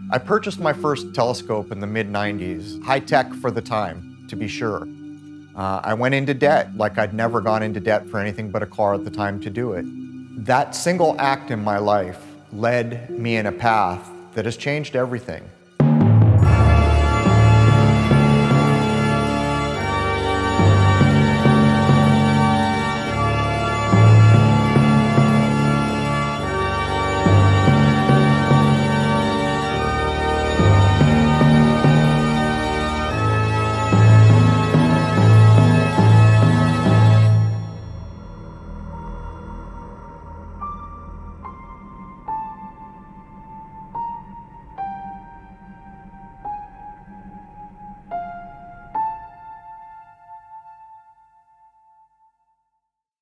I purchased my first telescope in the mid-90s, high-tech for the time, to be sure. I went into debt like I'd never gone into debt for anything but a car at the time to do it. That single act in my life led me in a path that has changed everything.